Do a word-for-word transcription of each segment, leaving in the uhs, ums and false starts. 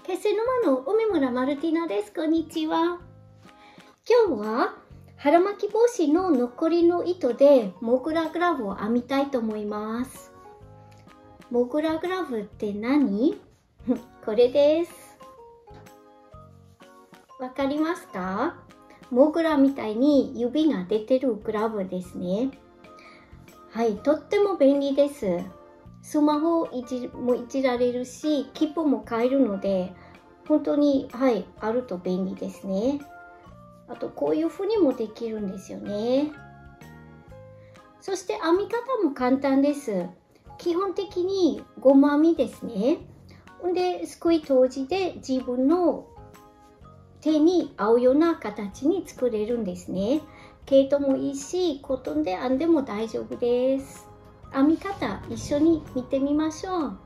気仙沼の梅村マルティナです。こんにちは。今日は腹巻き帽子の残りの糸でモグラグラブを編みたいと思います。モグラグラブって何？これです。わかりますか？モグラみたいに指が出てるグラブですね。はい、とっても便利です。スマホいじもいじられるし、切符も買えるので、本当に、はい、あると便利ですね。あと、こういう風にもできるんですよね。そして編み方も簡単です。基本的にゴム編みですね。で、すくい通しで自分の手に合うような形に作れるんですね。毛糸もいいし、コットンで編んでも大丈夫です。編み方一緒に見てみましょう。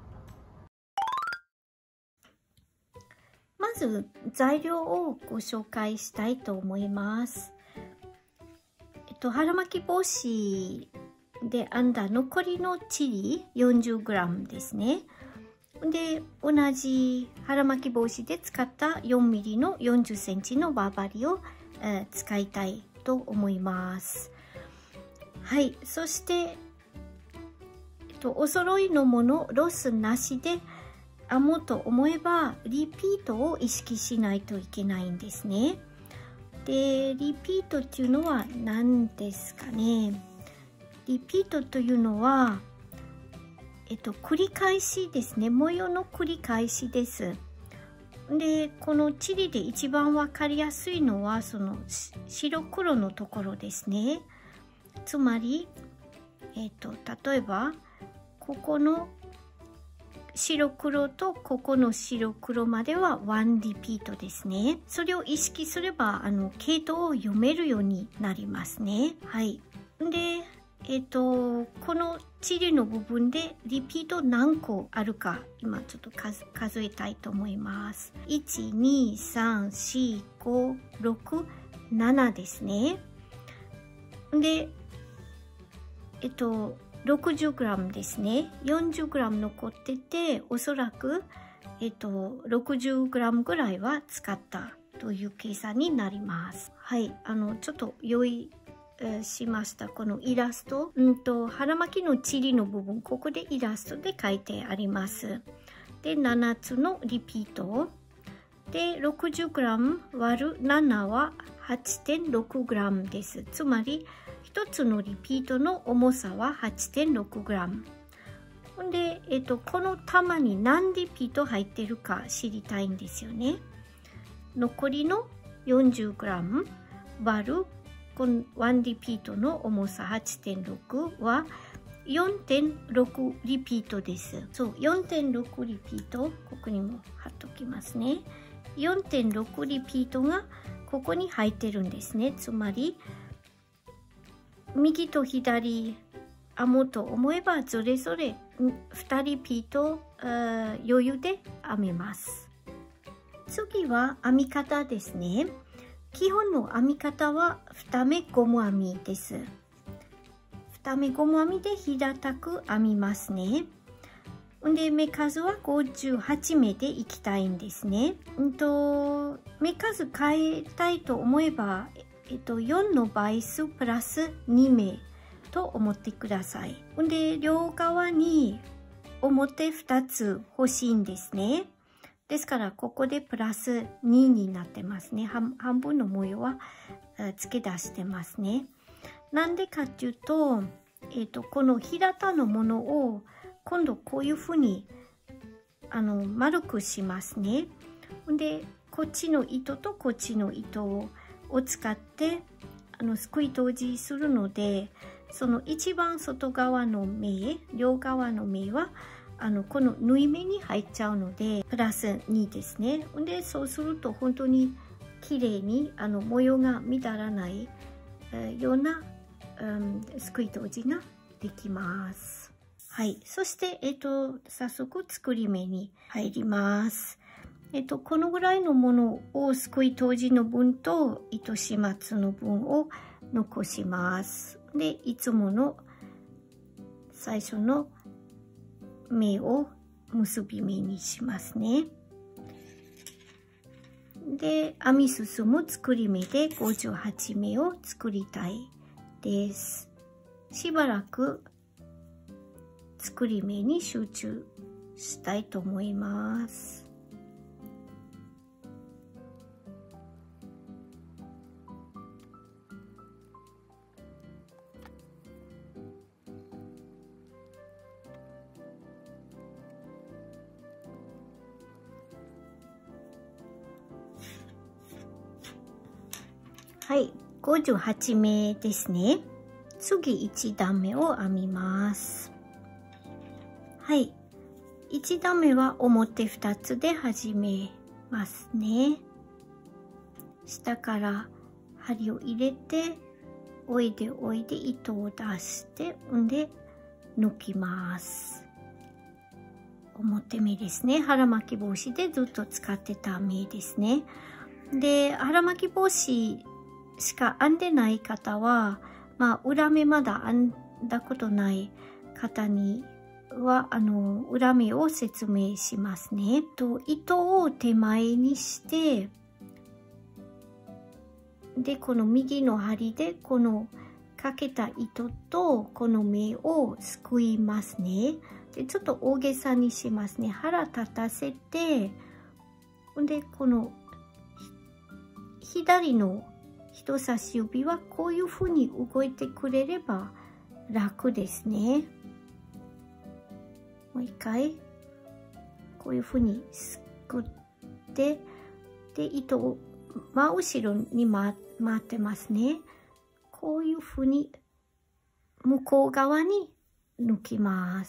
まず材料をご紹介したいと思います。えっと、腹巻き帽子で編んだ残りのチリ よんじゅうグラム ですね。で、同じ腹巻き帽子で使った よんミリ のよんじゅっセンチの輪針を、えー、使いたいと思います。はい、そして、えっと、お揃いのもの、ロスなしで編もうと思えば、リピートを意識しないといけないんですね。で、リピートっていうのは何ですかね。リピートというのは、えっと、繰り返しですね。模様の繰り返しです。で、このチリで一番わかりやすいのは、その白黒のところですね。つまり、えっと、例えば、ここの白黒とここの白黒まではワンリピートですね。それを意識すれば、あの、毛糸を読めるようになりますね。はい。で、えっと、このチリの部分でリピート何個あるか、今ちょっと 数, 数えたいと思います。いち、に、さん、よん、ご、ろく、ななですね。で、えっと、ろくじゅうグラム ですね。よんじゅうグラム 残ってて、おそらく、えっと、ろくじゅうグラム ぐらいは使ったという計算になります。はい、あの、ちょっと用意しました。このイラスト。うんと、腹巻きのチリの部分、ここでイラストで書いてあります。で、ななつのリピート。で、ろくじゅうグラム 割るななは はちてんろくグラム です。つまり、ひとつのリピートの重さは はちてんろくグラム。ほんで、えっと、この玉に何リピート入ってるか知りたいんですよね。残りの よんじゅうグラム 割るこのワンリピートの重さ はちてんろく は よんてんろく リピートです。そう、よんてんろく リピート、ここにも貼っときますね。よんてんろく リピートがここに入ってるんですね。つまり、右と左編もうと思えば、それぞれにリピート余裕で編めます。次は編み方ですね。基本の編み方はに目ゴム編みです。に目ゴム編みで平たく編みますね。で、目数はごじゅうはちめでいきたいんですね。うんと、目数変えたいと思えば、えっと、よんの倍数プラスにめと思ってください。で、両側に表ふたつ欲しいんですね。ですから、ここでプラスにになってますね。半, 半分の模様は付け出してますね。なんでかっていうと、えっと、この平たのものを今度こういうふうにあの丸くしますね。で、こっちの糸とこっちの糸を使ってあのすくい通しするので、その一番外側の目、両側の目はあのこの縫い目に入っちゃうのでプラスにですね。で、そうすると本当に綺麗にあの模様が乱らない、えー、ような、うん、すくい通しができます。はい、そして、えっと、早速作り目に入ります。えっと、このぐらいのものをすくい通しの分と糸始末の分を残します。で、いつもの最初の目を結び目にしますね。 で、編み進む作り目でごじゅうはちめを作りたいです。しばらく作り目に集中したいと思います。はい、ごじゅうはちめですね。次いち段目を編みます。はい、いち段目は表ふたつで始めますね。下から針を入れて、おいでおいで糸を出して、んで抜きます。表目ですね。腹巻き帽子でずっと使ってた目ですね。で、腹巻き帽子しか編んでない方は、まあ、裏目まだ編んだことない方には、あの、裏目を説明しますね。と、糸を手前にして、で、この右の針で、このかけた糸と、この目をすくいますね。で、ちょっと大げさにしますね。腹立たせて、で、この、左の人差し指はこういう風に動いてくれれば楽ですね。もう一回こういう風にすくって、で糸を真後ろに回ってますね。こういう風に向こう側に抜きます。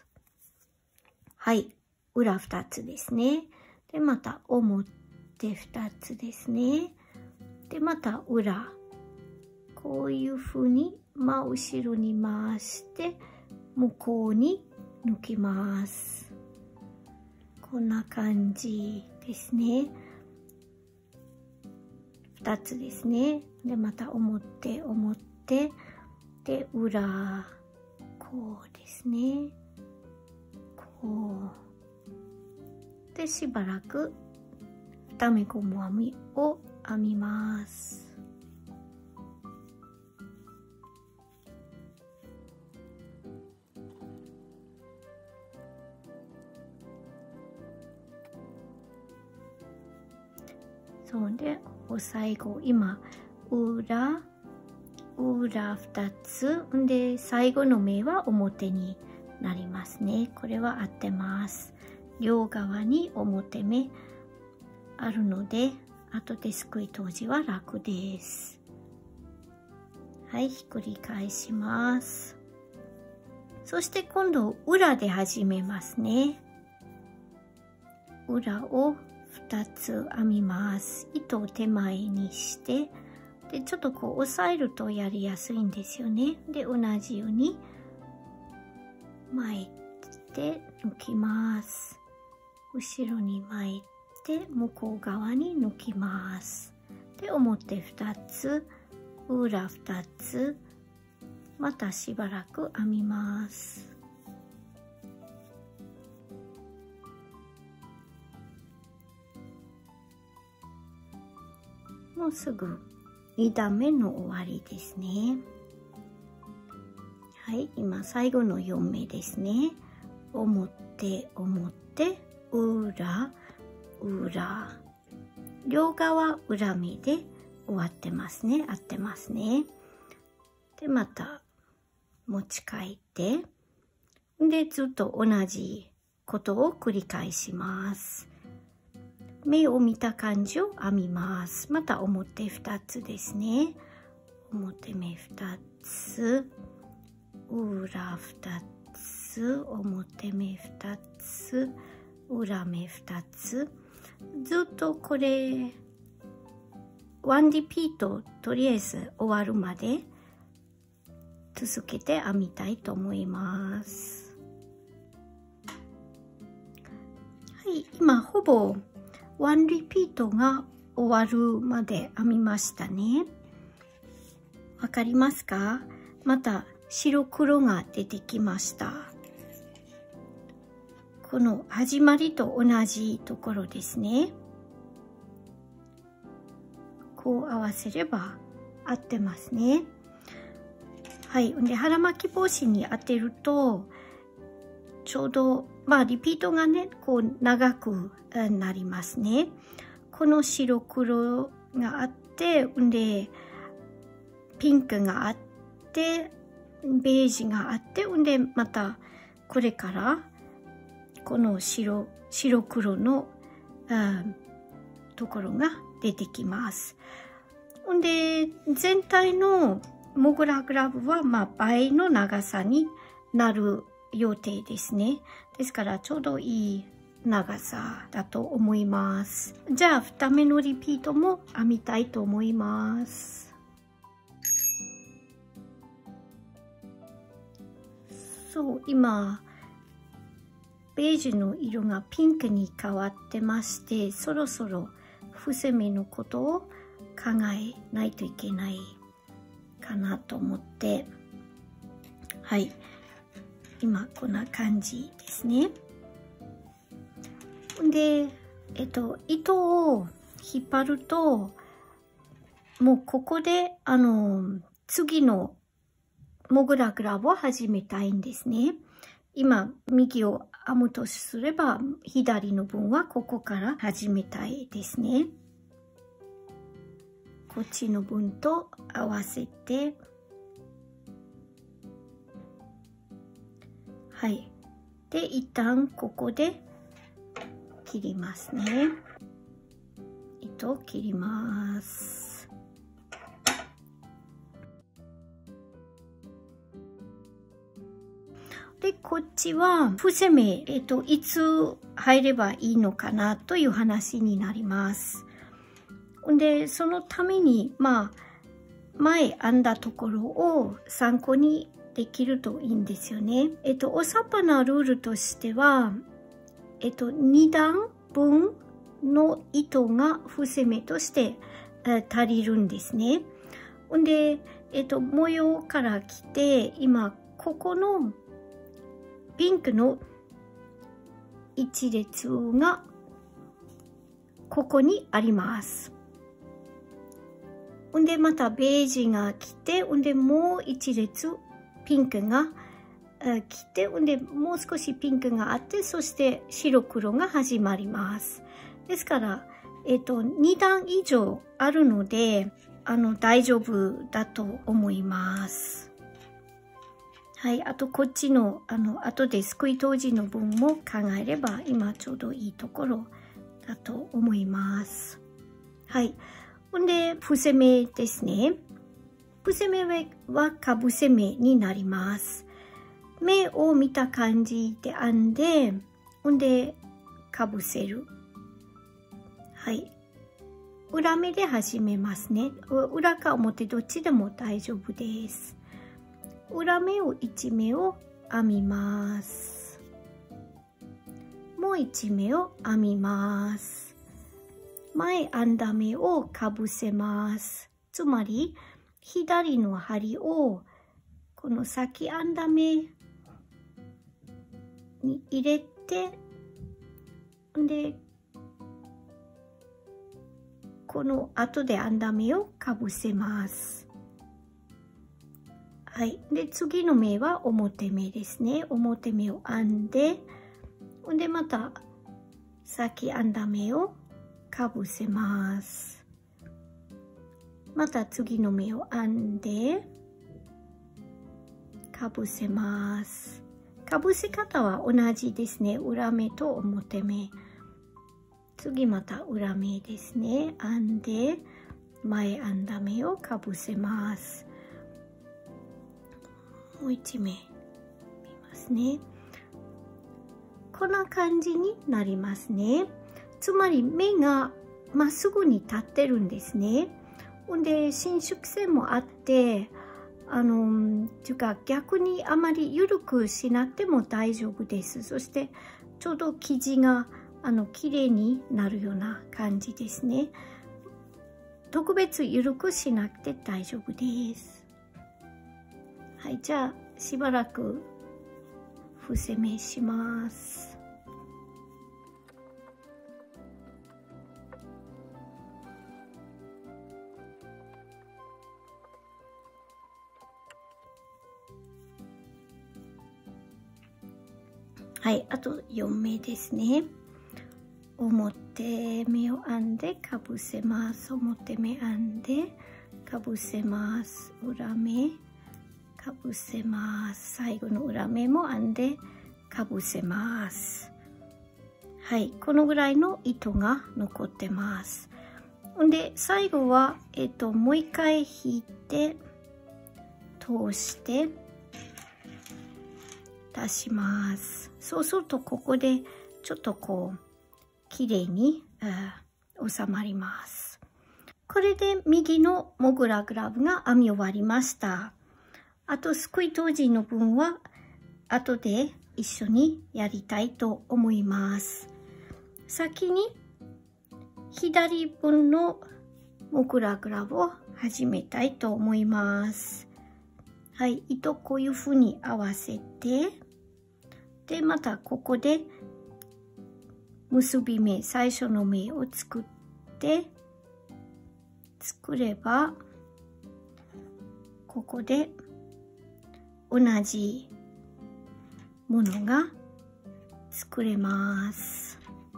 はい、裏ふたつですね。でまた表ふたつですね。でまた裏、こういう風に真後ろに回して向こうに抜きます。こんな感じですね。ふたつですね。でまた表表で裏、こうですね。こうでしばらく二目ゴム編みを編みます。そうで、最後今裏裏ふたつで最後の目は表になりますね。これは合ってます。両側に表目あるので、後ですくい当時は楽です。はい、ひっくり返します。そして今度裏で始めますね。裏をふたつ編みます。糸を手前にして、でちょっとこう押さえるとやりやすいんですよね。で同じように巻いて抜きます。後ろに巻いてで向こう側に抜きます。で表ふたつ、裏ふたつ、またしばらく編みます。もうすぐに段目の終わりですね。はい、今最後のよん目ですね。表表裏裏、両側裏目で終わってますね。合ってますね。でまた持ち帰ってでずっと同じことを繰り返します。目を見た感じを編みます。また表ふたつですね。表目ふたつ、裏ふたつ、表目ふたつ、裏目ふたつ。ずっとこれワンリピートとりあえず終わるまで続けて編みたいと思います。はい、今ほぼワンリピートが終わるまで編みましたね。わかりますか？また白黒が出てきました。この始まりと同じところですね。 こう合わせれば合ってますね。はい。で、腹巻き帽子に当てると、ちょうど、まあ、リピートがね、こう、長くなりますね。この白黒があって、んで、ピンクがあって、ベージュがあって、んで、また、これから、この白、白黒の、ところが出てきます。んで、全体のモグラグラブは、まあ、倍の長さになる予定ですね。ですから、ちょうどいい長さだと思います。じゃあ、ふためのリピートも編みたいと思います。そう、今、ベージュの色がピンクに変わってまして、そろそろ伏せ目のことを考えないといけないかなと思って、はい。今、こんな感じですね。で、えっと、糸を引っ張ると、もうここで、あの、次のモグラグラブを始めたいんですね。今、右を編むとすれば、左の分はここから始めたいですね。こっちの分と合わせて、はい。で、一旦ここで切りますね。糸を切ります。で、こっちは、伏せ目、えっと、いつ入ればいいのかなという話になります。で、そのために、まあ、前編んだところを参考にできるといいんですよね。えっと、おさぱなルールとしては、えっと、に段分の糸が伏せ目として、えー、足りるんですね。んで、えっと、模様から来て、今、ここのピンクの一列が、ここにあります。んで、またベージュが来て、んで、もう一列ピンクが来て、んで、もう少しピンクがあって、そして白黒が始まります。ですから、えっと、に段以上あるので、あの、大丈夫だと思います。はい。あと、こっちの、あの、後ですくい当時の分も考えれば、今ちょうどいいところだと思います。はい。ほんで、伏せ目ですね。伏せ目はかぶせ目になります。目を見た感じで編んで、ほんで、かぶせる。はい。裏目で始めますね。裏か表どっちでも大丈夫です。裏目をいち目を編みます。もういち目を編みます。前編んだ目をかぶせます。つまり、左の針をこの先編んだ目に入れて、で、この後で編んだ目をかぶせます。はい。で、次の目は表目ですね。表目を編んで、で、また先編んだ目をかぶせます。また次の目を編んで、かぶせます。かぶせ方は同じですね。裏目と表目。次また裏目ですね。編んで、前編んだ目をかぶせます。もう一目見ますね。こんな感じになりますね。つまり目がまっすぐに立ってるんですね。ほんで、伸縮線もあって、あの、というか逆にあまり緩くしなくても大丈夫です。そして、ちょうど生地が、あの、綺麗になるような感じですね。特別緩くしなくて大丈夫です。はい、じゃあ、しばらく伏せ目します。 はい、あとよんめいですね。表目を編んでかぶせます。表目編んでかぶせます。裏目かぶせます。最後の裏目も編んでかぶせます。はい、このぐらいの糸が残ってます。で、最後は、えっと、もう一回引いて通して出します。そうするとここでちょっとこうきれいに収まります。これで右のモグラグラブが編み終わりました。あとすくいとじの分は後で一緒にやりたいと思います。先に左分のモグラグラブを始めたいと思います。はい、糸こういう風に合わせて、でまたここで結び目、最初の目を作って作れば、ここで同じものが作れます。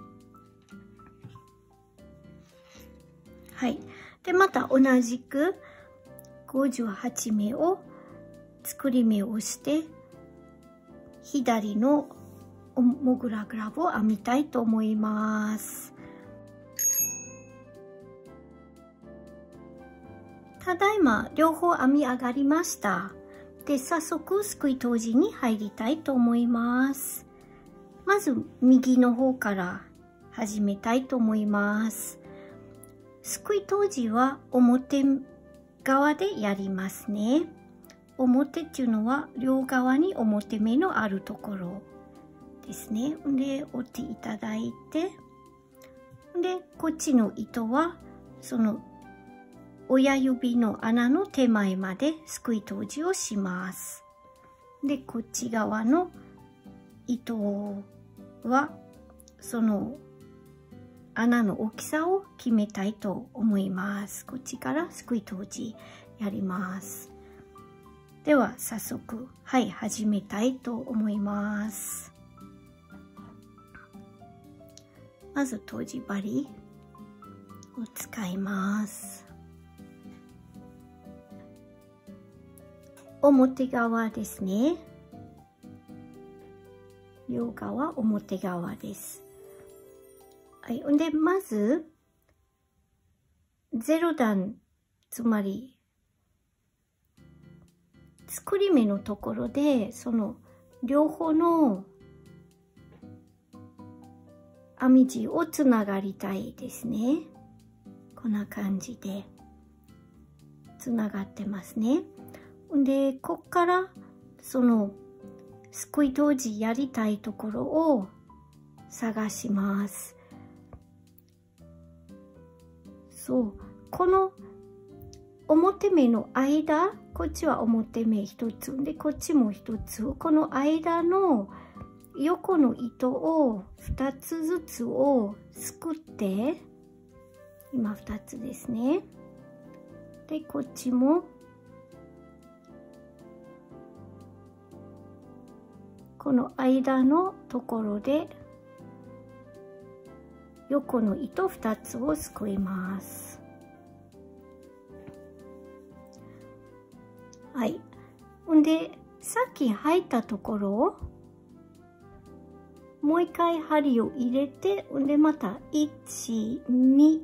はい。で、また同じくごじゅうはちめを作り目をして左のモグラグラブを編みたいと思います。ただいま両方編み上がりました。で、早速すくいとじに入りたいと思います。まず右の方から始めたいと思います。すくいとじは表側でやりますね。表っていうのは両側に表目のあるところですね。で、折っていただいて、で、こっちの糸はその親指の穴の手前まですくいとじをします。で、こっち側の糸はその穴の大きさを決めたいと思います。こっちからすくいとじやります。では早速、はい、始めたいと思います。まずとじ針を使います。表側ですね。両側表側です。はい、でまずゼロ段、つまり作り目のところでその両方の編み地をつながりたいですね。こんな感じでつながってますね。で、こっからそのすくいとじやりたいところを探します。そう、この表目の間、こっちは表目一つでこっちも一つ、この間の横の糸を二つずつをすくって、今二つですね。で、こっちもこの間のところで横の糸ふたつをすくいます。はい。ほんで、さっき入ったところをもう一回針を入れて、ほんでまたいち、に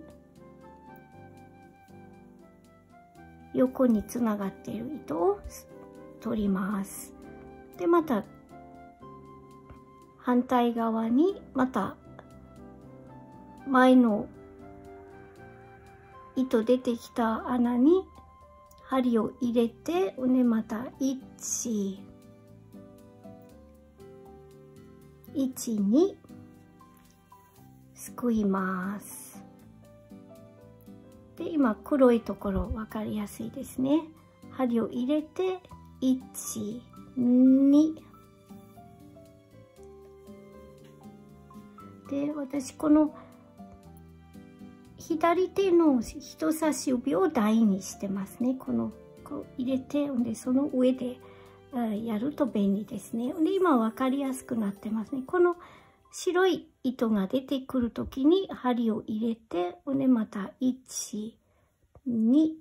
横につながっている糸を取ります。で、また反対側にまた前の糸出てきた穴に針を入れて、でまたいち、いち、にすくいます。で、今黒いところ分かりやすいですね。針を入れていち、にで、私この左手の人差し指を台にしてますね。このこう入れて、でその上でやると便利ですね。で、今分かりやすくなってますね。この白い糸が出てくるときに針を入れて、で、またいち、に、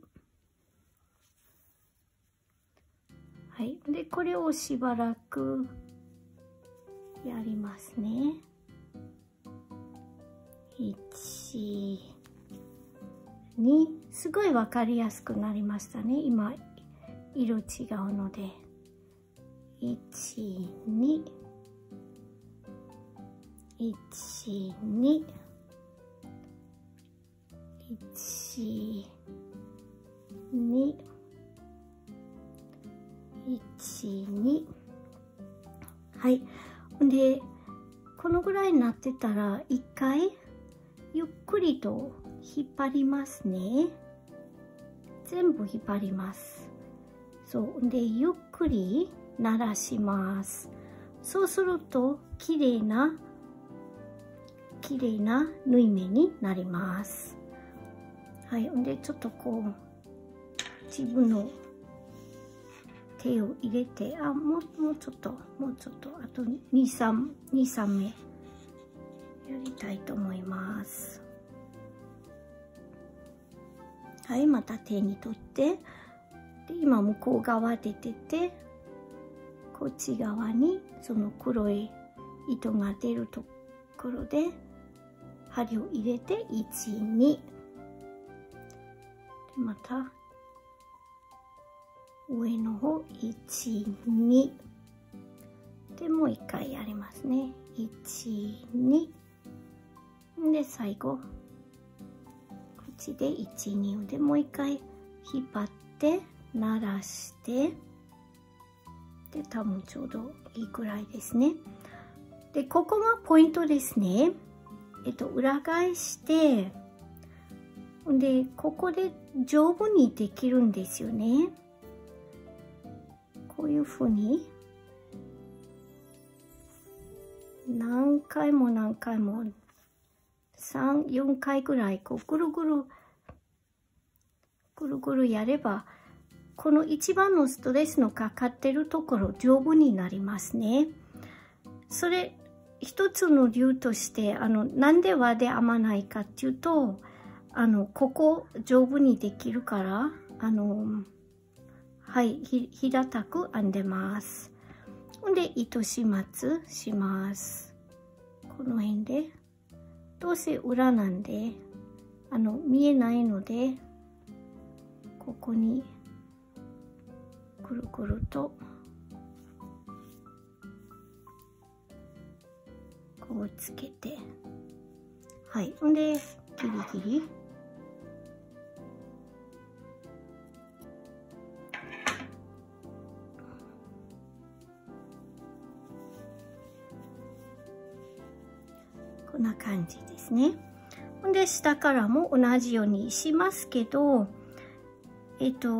はい。で、これをしばらくやりますね。いち、に、すごい分かりやすくなりましたね。今、色違うので。いち、に、いち、に、いち、に、いち、に、はい。で、このぐらいになってたら、一回、ゆっくりと引っ張りますね。全部引っ張ります。そう。で、ゆっくり鳴らします。そうすると、綺麗な、綺麗な縫い目になります。はい。で、ちょっとこう、自分の手を入れて、あ、もう、もうちょっと、もうちょっと、あとに、さん、に、さんめやりたいと思います。はい、また手に取って、で、今向こう側出てて、こっち側にその黒い糸が出るところで、針を入れて、いち、に。で、また、上の方、いち、に。で、もう一回やりますね。いち、に。で、最後、こっちでいち、に。で、もう一回引っ張って、鳴らして、で、多分ちょうどいいくらいですね。で、ここがポイントですね。えっと、裏返して、で、ここで丈夫にできるんですよね。こういうふうに何回も何回もさん、よんかいぐらいこうぐるぐるぐるぐるやれば、この一番のストレスのかかってるところ丈夫になりますね。それ一つの理由として、あのなんで輪で編まないかっていうと、あのここ丈夫にできるから、あのはい、ひ平たく編んでます。で、糸始末します。この辺で。どうせ裏なんで、あの、見えないので、ここに、くるくると、こうつけて、はい。んで、ギリギリ。こんな感じですね。で、下からも同じようにしますけど、えっと、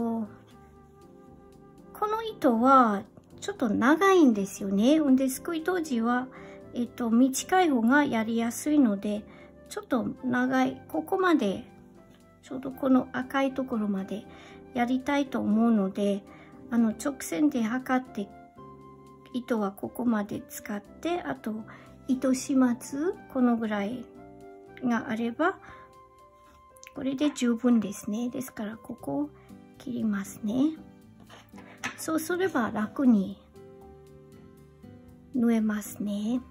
この糸はちょっと長いんですよね。で、すくいとじは、えっと、短い方がやりやすいので、ちょっと長い、ここまで、ちょうどこの赤いところまでやりたいと思うので、あの、直線で測って、糸はここまで使って、あと、糸始末、このぐらいがあれば、これで十分ですね。ですから、ここを切りますね。そうすれば楽に縫えますね。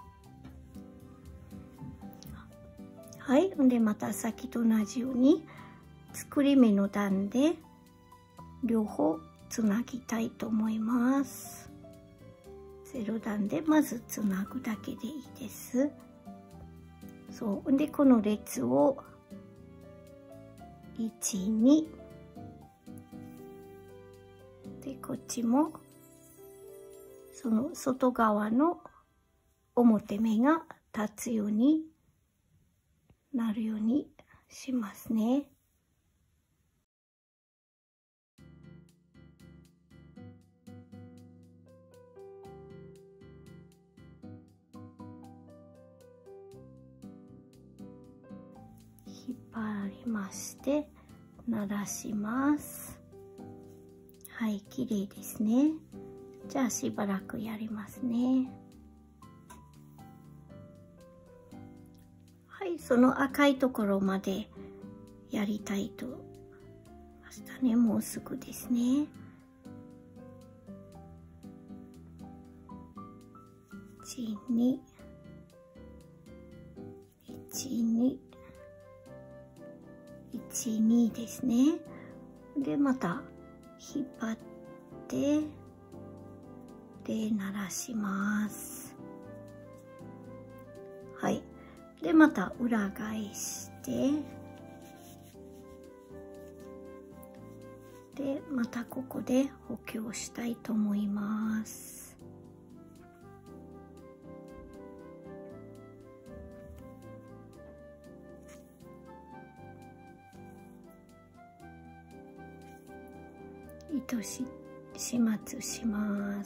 はい。で、また先と同じように、作り目の段で両方つなぎたいと思います。ゼロ段でまずつなぐだけでいいです。そう。で、この列をいち、に。で、こっちもその外側の表目が立つようになるようにしますね。引っ張りまして鳴らします。はい、綺麗ですね。 じゃあしばらくやりますね。はい、その赤いところまでやりたいと思いましたね。もうすぐですね。いち、に、いち、に、いち、にですね。で、また引っ張って、で、鳴らします。はい。で、また裏返して、で、またここで補強したいと思います。糸し始末します。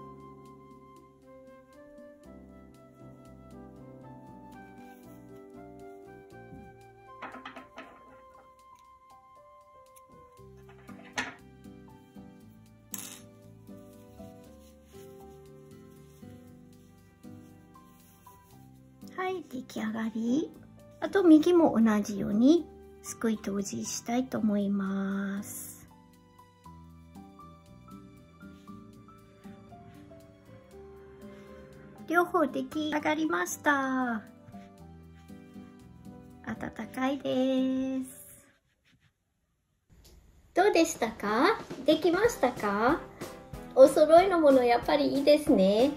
はい、出来上がり。あと右も同じようにすくい閉じしたいと思います。両方出来上がりました。温かいです。どうでしたか？できましたか？お揃いのものやっぱりいいですね。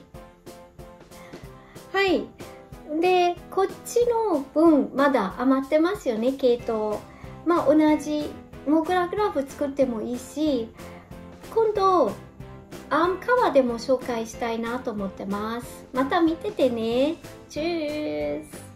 はい。で、こっちの分まだ余ってますよね、毛糸。まあ同じモグラグラブ作ってもいいし、今度アームカバーでも紹介したいなと思ってます。また見ててね。チュース。